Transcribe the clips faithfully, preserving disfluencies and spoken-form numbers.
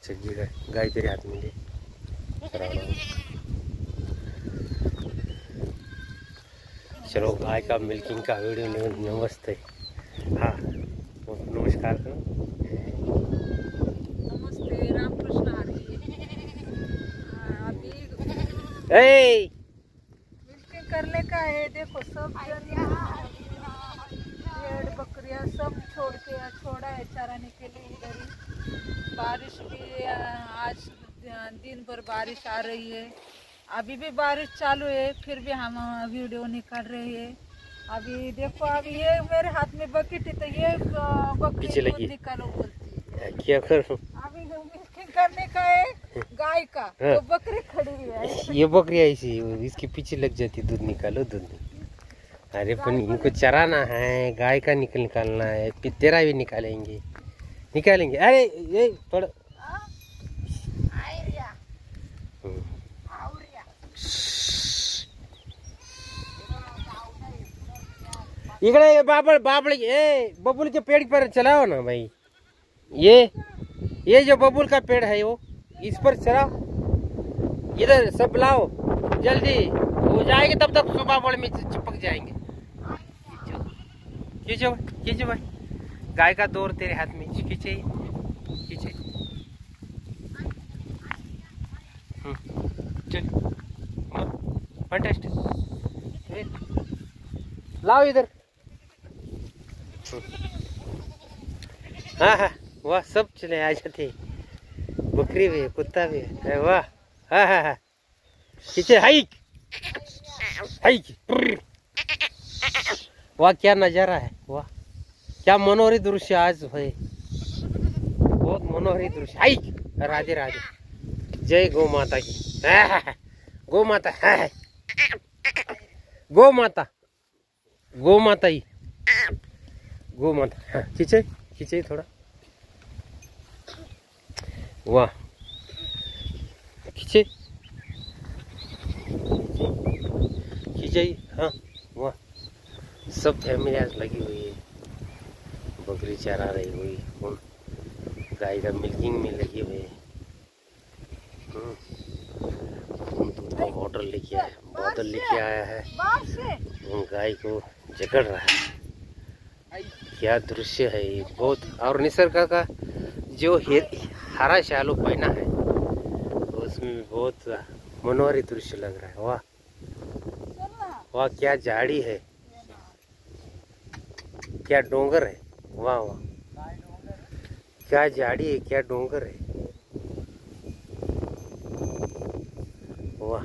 सज्जी गाय गाय तेरे हाथ में ले। चलो गाय का मिल्किंग का वीडियो नमस्ते। हाँ नमस्कार करो। नमस्ते राम कृष्ण हरी। अभी ए मिल्किंग करने का है। देखो सब भेड़ बकरियां सब छोड़ के छोड़ा है चराने के लिए इधर ही। बारिश भी आज दिन भर बारिश आ रही है। अभी भी बारिश चालू है फिर भी हम वीडियो निकाल रहे हैं। अभी देखो अभी ये मेरे हाथ में बकेट है तो ये बकरी दूध निकालो बोलती है। क्या करूं? अभी मिल्किंग करने का है गाय का। हाँ। तो बकरी खड़ी है। ये बकरी ऐसी इसके पीछे लग जाती दूध निकालो दूध। अरे पर इनको चराना है गाय का निकल निकालना है फिर तेरा भी निकालेंगे निकालेंगे। अरे ये थोड़ा इकड़े बाबड़ बाबड़ ए बबुल के पेड़ पर चलाओ ना भाई। ये ये जो बबुल का पेड़ है वो इस पर चलाओ। इधर सब लाओ जल्दी हो जाएगी तब तक सुबह बड़ में चिपक जाएंगे। खींचो खींचो भाई गाय का दौर तेरे हाथ में खींचे खींचे। चल फंटास्टिक लाओ इधर। हाँ हाँ वाह सब चले आ जाते। बकरी भी है कुत्ता भी है वाह। हाँ हाँ हाँ खींचे हाइक हाइक। वाह क्या नजारा है वाह क्या मनोहरी दृश्य आज है। बहुत मनोहरी दृश्य। हाइक राधे राधे जय गौ माता की। गौ माता है गौ माता गौ माता ही गौ माता। खींचे खींचे थोड़ा वाह खींचे खींचे। हाँ वाह सब फैमिली आज लगी हुई है। बकरी चरा रही हुई गाय का मिल्किंग में लगी हुई है। दूध का बॉटल लेके आया बॉटल लेके आया है गाय को जकड़ रहा है। क्या दृश्य है ये बहुत। और निसर्ग का जो हरा शालू पहना है उसमें बहुत मनोहरी दृश्य लग रहा है। वाह वाह क्या झाड़ी है क्या डोंगर है। वाह वाह क्या झाड़ी है क्या डोंगर है। वाह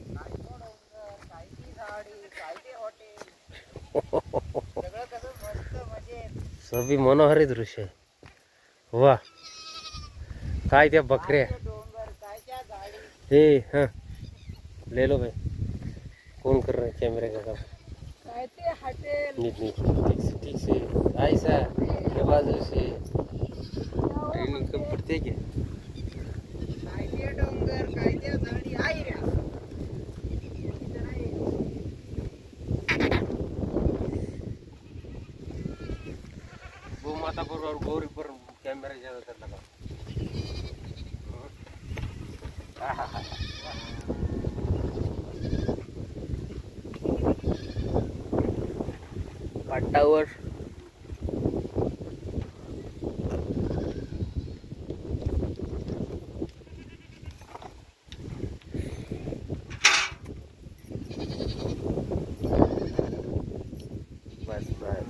सभी मनोहरी दृश्य है। वाह काय त्या बकऱ्या हे हाँ ले लो भाई। कौन कर रहा है कैमरे का काम? नीट नीट ठीक से ठीक से ऐसा के बाजू से ट्रेनिंग कम पड़ती है क्या? गौ माता पर और गौरी पर कैमरा ज्यादातर लगा। टावर बस बस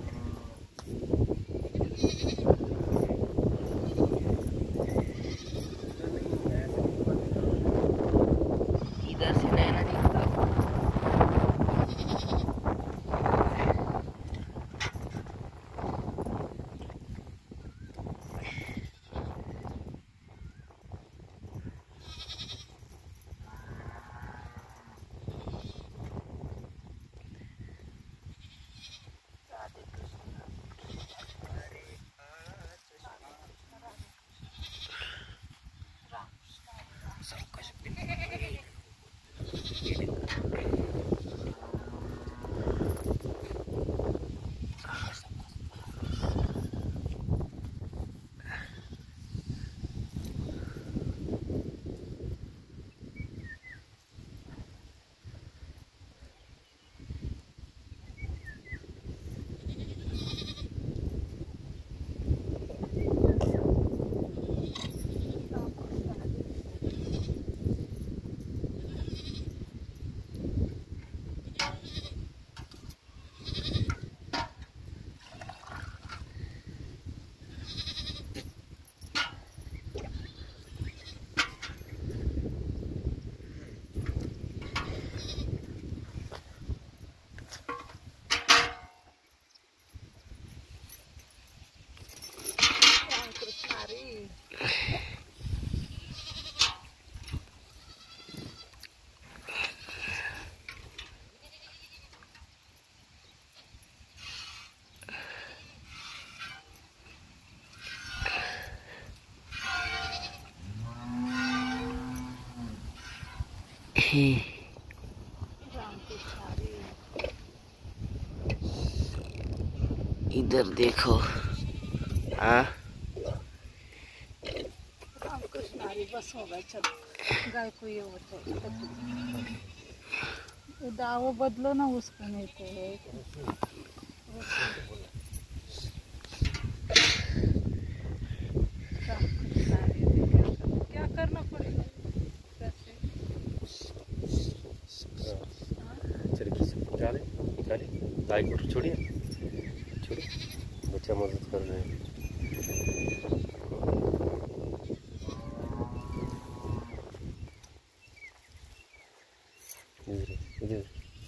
इधर से नैना दिखता। इधर देखो। हाँ बस होगा, चल गाय को ये होता है दावो बदलो ना उसको, नहीं तो क्या करना पड़ेगा। निकाले निकाले गाय को छोड़िए छोड़िए, बच्चा मदद कर रहे हैं। इधर इधर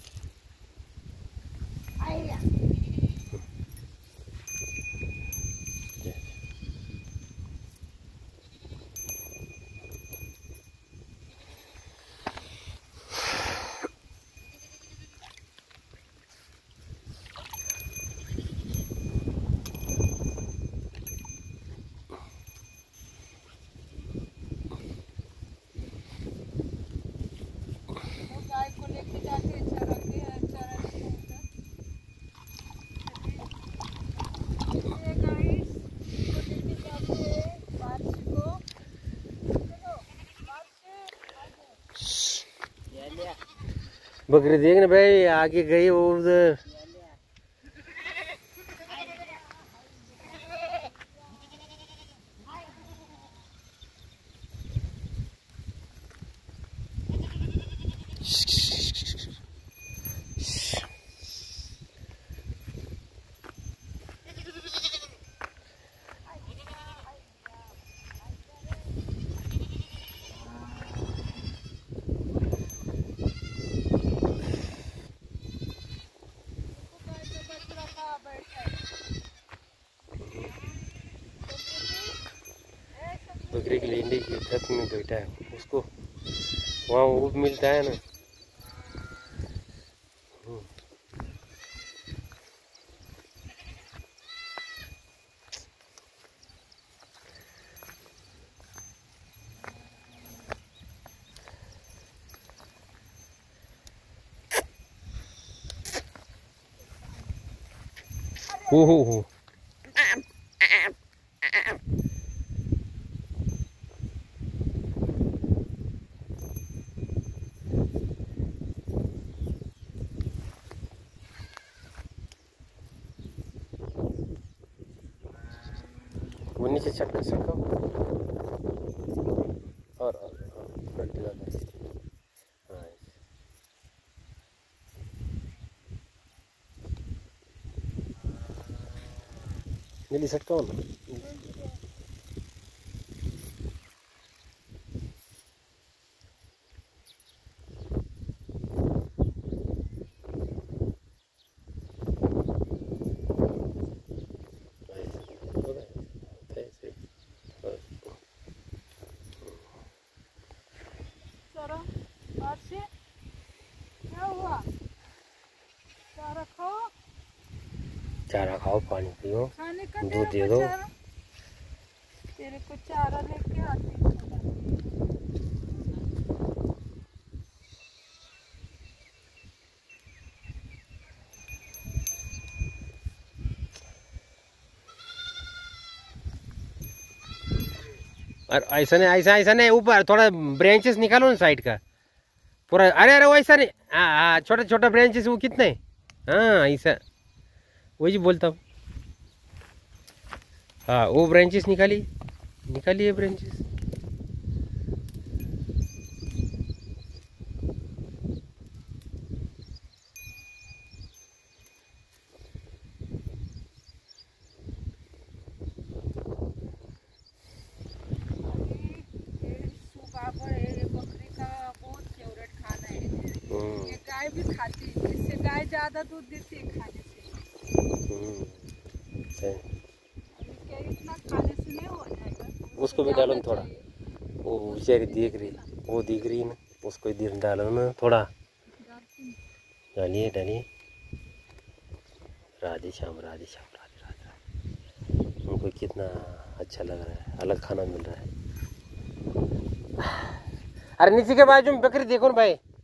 बकरी देख ना भाई, आगे गई वो उधर। बकरी की लेंडी की छत में बैठा है, उसको वहाँ ऊब मिलता है ना। हो हो हो वो नीचे चटका सको और और पलटी लगा। हाँ नीली सटका ना। क्या हुआ? चारा खाओ, चारा खाओ, पानी पियो, खाने का दूध दे दो। तेरे को चारा लेके आती हूँ। और ऐसा नहीं, ऐसा ऐसा नहीं, ऊपर थोड़ा ब्रांचेस निकालो ना साइड का पूरा। अरे अरे वैसा नहीं, हाँ हाँ छोटा छोटा ब्रांचेस वो कितने, हाँ ऐसा वही बोलता हूँ। हाँ वो ब्रांचेस निकालिए, निकालिए ब्रांचेस। गाय भी खाती है, इससे गाय ज्यादा दूध देती है खाने से। क्या इतना खाने से नहीं हो जाएगा? उसको भी डालो ना थोड़ा, वो बेचारी देख रही, वो दिख रही ना, उसको दिन डालो ना थोड़ा। डालिए डालिए, राधे श्याम राधे श्याम राधे राधे। उनको कितना अच्छा लग रहा है, अलग खाना मिल रहा है। अरे नीचे के बाजू में बकरी देखो ना भाई।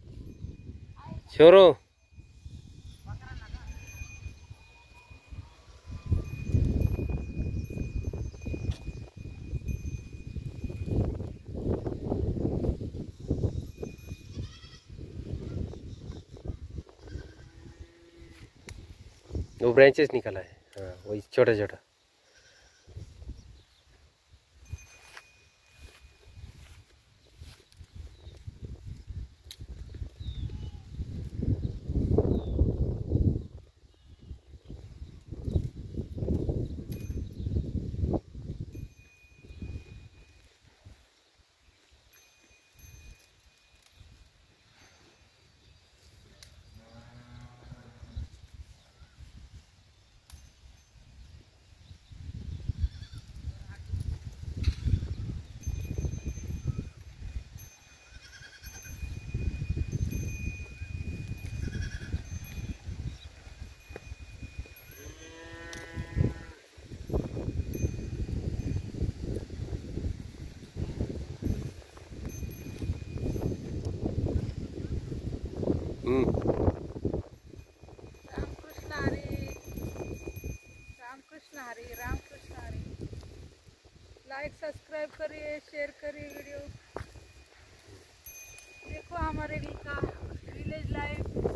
छोरो वो ब्रांचेस निकला है। हाँ वही छोटा छोटा। हम्म रामकृष्ण हरी, रामकृष्ण हरी, रामकृष्ण हरी। लाइक सब्सक्राइब करिए, शेयर करिए वीडियो। देखो हमारे का विलेज लाइफ।